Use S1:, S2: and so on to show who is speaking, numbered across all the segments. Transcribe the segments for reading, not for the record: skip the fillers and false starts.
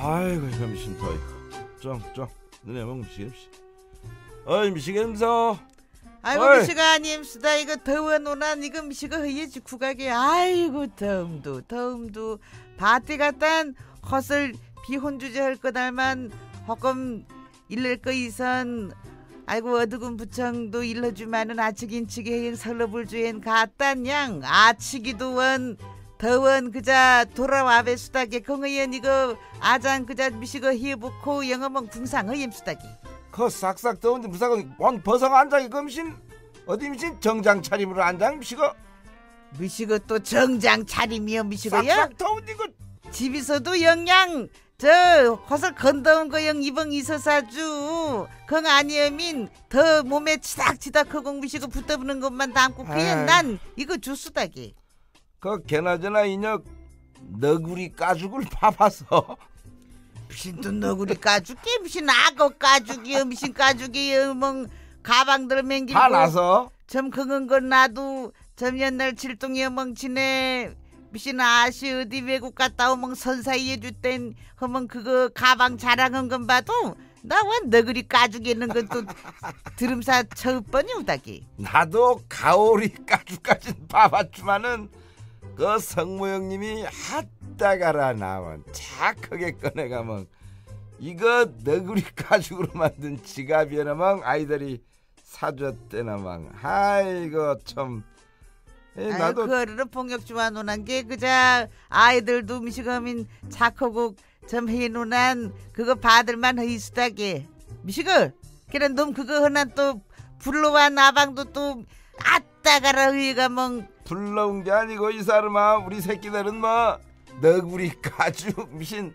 S1: 아이고 이거 미친다 이거. 쫑 너네 먹 미치겠지. 어이 미치겠어.
S2: 아이고
S1: 어이.
S2: 미치가 아님수다. 이거 더워 노난 이거 미치가 허예지 구가게. 아이고 더움도 밭에 갔단 헛을 비혼주제 할 거달만 허금 일낼 거 이선. 아이고 어두군 부청도 일러주마는 아치긴치게 설러불주엔 갔단 양 아치기도 원 더원 그자 돌아와베 수다게 긍의연 이거 아장 그자 미시거 히부코 영어멍 궁상 허임 수다게.
S1: 그 싹싹 더운데 무사건 원 버성 앉아기 금신 어디 미친 정장 차림으로 앉아 미시거.
S2: 미시거 또 정장 차림이여 미시거요.
S1: 싹싹 더운데 그
S2: 집에서도 영양 저 허설 건더운 거영 이벙 있어사주 건 아니여민 더 몸에 치닥치닥하고 미시고 붙어보는 것만 담고 그냥 난 이거 주스다기.
S1: 그 개나저나 이녀 너구리 가죽을 파봐서
S2: 무슨 또 너구리 가죽이 무슨 악어 가죽이여 무슨 가죽이여 뭐 가방들 맹기고
S1: 다 나서
S2: 점 그건 건 나도 점 옛날 칠동이여 멍치네 무슨 아시 어디 외국 갔다 오면 선사이해 줬댄 허멍 그거 가방 자랑한 건 봐도 나원 너구리 가죽에 있는 건 또 드름사 처음번이 오다기.
S1: 나도 가오리 가죽까진 봐봤지만은 그 성모 형님이 핫다가라 나원 착하게 꺼내가면 이거 너구리 가죽으로 만든 지갑이라면 아이들이 사줬대나망. 아이고 참.
S2: 나도 그 어른은 폭력 좋아하노난 게 그자 아이들도 미시거민 착하고 좀 해놓난 그거 받을만 허이수다게. 미시거 그래 놈 그거 허난 또 불러와 나방도 또 아따가라 의가 멍
S1: 불러온 게 아니고 이 사람아 우리 새끼들은 뭐 너구리 가죽 미신.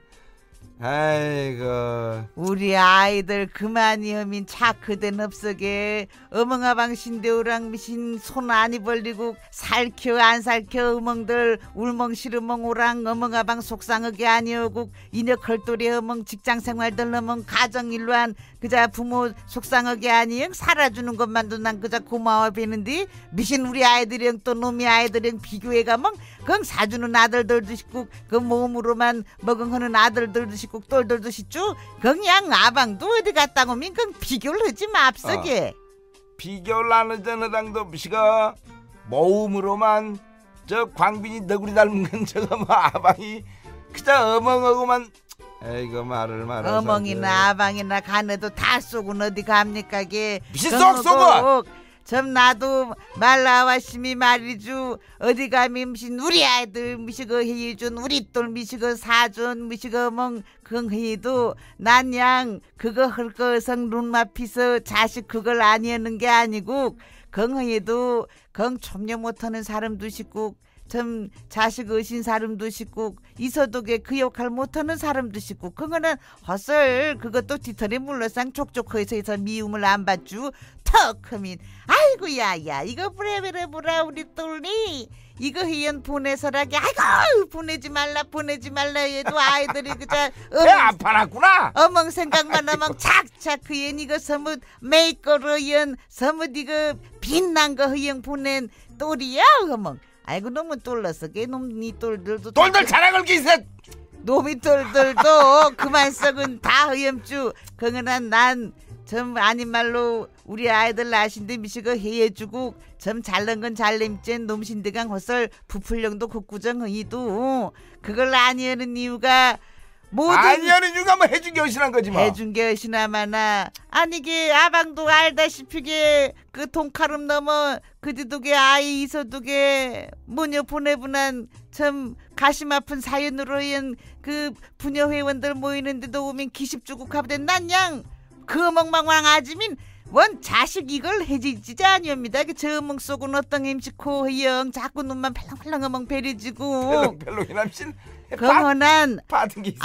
S1: 아이고
S2: 우리 아이들 그만이 허민 차크된 없어게 어멍아방 신대우랑 미신 손 안이 벌리고 살켜 안 살켜 어멍들 울멍시르멍 오랑 어멍아방 속상하게 아니오고 이녀 컬돌이 어멍 직장생활들 어멍 가정일로 한 그자 부모 속상하게 아니응 살아주는 것만도 난 그자 고마워 뵈는데 미신 우리 아이들이랑 또 놈이 아이들이랑 비교해가멍 그건 사주는 아들들도 있고 그 몸으로만 먹은하는 아들들도 있고 똘똘도 있죠. 그냥 아방도 어디 갔다 오면 그건 비교를 하지 맙서게.
S1: 비교를 안 하잖아 당도 미시가 모음으로만 저 광빈이 너구리 닮은 건 저거 뭐 아방이 그자 어멍하고만. 에이거 말을 말아서
S2: 어멍이나 아방이나 가네도 다 쏘고 어디 갑니까게.
S1: 미신 쏙 쏘고
S2: 좀 나도 말 나왔으미 말이죠. 어디 가면 미신 우리 아이들 미시거 해준 우리 똘 미시거 사준 미시거 멍 그건 해도 난 양 그거 할 거성 눈맞피서 자식 그걸 아니었는 게 아니고 건해도 건 촘녀 못하는 사람도 있고 좀 자식 의신 사람도 있고 이서독에 그 역할 못하는 사람도 있고 그거는 헛설 그것도 뒤털에 물러상 촉촉해서 미움을 안 받주 턱 하면 아이고 야야 이거 브레브레브라 우리 똘리 이거 희연 보내서라게 아이고 보내지 말라 얘도 아이들이 그자
S1: 배 안 팔았구나.
S2: 어멍 생각만 하면 착착 그연 이거 서뭇 메이커로 희연 서뭇 이거 빛난 거 희연 보낸 똘이야 어멍. 아이고 너무 똘러서 게 놈이 똘들도
S1: 똘들 자랑을 기세.
S2: 놈이 똘들도 그만 썩은 다 허염주 그거는 난 좀 아닌 말로 우리 아이들 나신데 미시고 해주고 좀 잘난 건 잘냄쨘 놈신데강 헛설 부풀령도 곡구정 허이도 그걸 아니하는 이유가 모든
S1: 아니하는 이유가 뭐 해준 게 어신한 거지 뭐.
S2: 해준 게 어시나마나 아니게 아방도 알다시피게 그 돈카름 넘어 그디도게 아이 있어도게 뭐녀 보내분한 참 가심 아픈 사연으로 인그 부녀 회원들 모이는데도 오면 기십 주고 가보대 난양 그 멍망망 아지민 원 자식 이걸 해지지자 아니옵니다. 저 멍 속은 어떤 임시코 영 자꾸 눈만 팔랑팔랑 어멍 베리지고
S1: 펠롱이남신
S2: 그거는
S1: 받은 게 있어.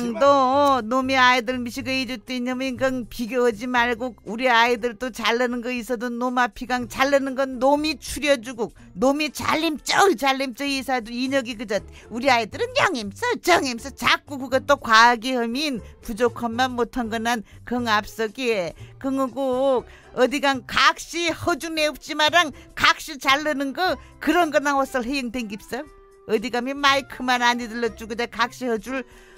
S2: 아방도 놈이 아이들 미시고 이줬더니 놈이 건 비교하지 말고 우리 아이들도 잘나는 거 있어도 놈 앞이강 잘나는 건 놈이 추려주고 놈이 잘림쩍 이사도 인혁이 그저 우리 아이들은 정임서 자꾸 그것도 과하게 하면 부족함만 못한 거난 긍 앞서기에 긍하고 어디간 각시 허준애 없지마랑 각시 잘나는 거 그런 거나 헛설 해영 댕깁서 어디 가면 마이크만 안 들러주고 내 각시 허줄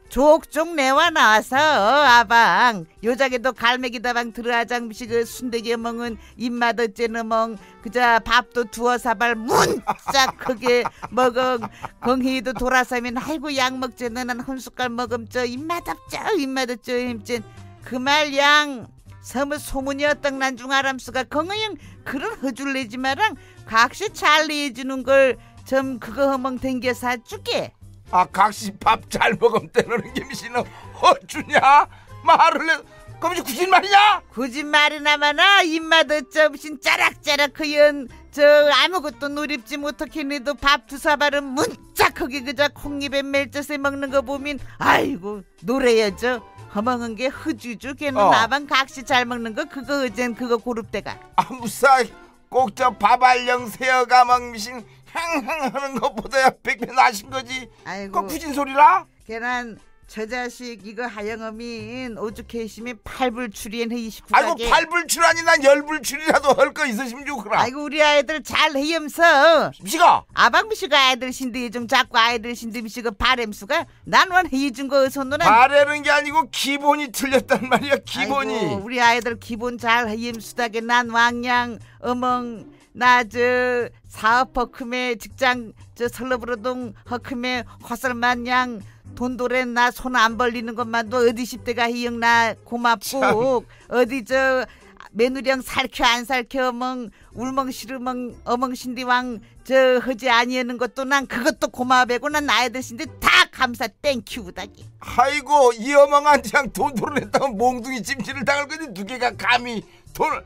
S2: 족족 내와 나와서 아방 요자게도 갈매기다방 들어가장 그 순대기 먹은 입맛 어째는 멍 그자 밥도 두어 사발 문짝 크게 먹어 건희도 돌아서면 아이고 약 먹자는 한 숟갈 먹음저 입맛 없죠 입맛 없죠 힘찐 그 말 양 서무 소문이 어떤 난중 아람수가 건의형 그런 허줄내지 마랑 각시 잘 내주는 걸 좀 그거 허멍 댕겨 사줄게.
S1: 각시 밥 잘 먹으면 되는 게 미신은 어주냐 말을 해. 그럼 이제 굳이 말이냐?
S2: 굳이 말이나마나 입맛 어쩌 무슨 짜락짜락 그연 저 아무것도 누립지 못하겠네도 밥 두 사발은 문짝하게 그저 콩입에 멜젓에 먹는 거 보면 아이고 노래야죠. 허멍한 게 흐주주 걔는 나방 각시 잘 먹는 거 그거 어젠 그거 고릅대가
S1: 무사 꼭 저 밥알령 새어가망 미신 향하는 것보다야 백배 나신 거지.
S2: 아이고
S1: 그 굳은 소리라?
S2: 걔는 저 자식 이거 하영엄인 오죽해심이 팔불출이엔 해이시구하게
S1: 아이고 팔불출아니 난 열불출이라도 할 거 있으시면 좋구나.
S2: 아이고 우리 아이들 잘 해염서
S1: 미시가
S2: 아방미시가 아이들 신디 좀 자꾸 아이들 신디 미시가 바램수가 난 원 해준 거 어서 노는
S1: 바라는 게 아니고 기본이 틀렸단 말이야 기본이.
S2: 아이고, 우리 아이들 기본 잘 해염수다게 난 왕양 어멍 나 저 사업 허큼에 직장 저 설러브로동 허큼에 허설만양 돈도래 나 손 안 벌리는 것만도 어디 10대가 희영나 고맙고 참. 어디 저 며느리형 살켜 안 살켜 멍 울멍 시르멍 어멍 신디왕 저 허지 아니하는 것도 난 그것도 고마워배고 난 아이들 신디 다 감사 땡큐다기.
S1: 아이고 이 어멍한테 그냥 돈 돌아냈다고 몽둥이 찜질을 당할 거지 누개가 감히 돈을.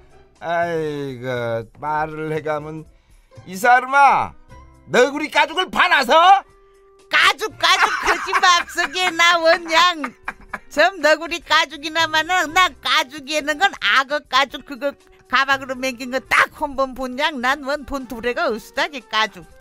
S1: 아이고 말을 해가면 이 사람아 너구리 가죽을 파나서?
S2: 가죽 그지 맙속에 나 원양 좀 너구리 가죽이나마는 나 가죽이는 건 악어 가죽 그거 가방으로 맹긴 거 딱 한 번 본양 난 원 본 두레가 없으다게 가죽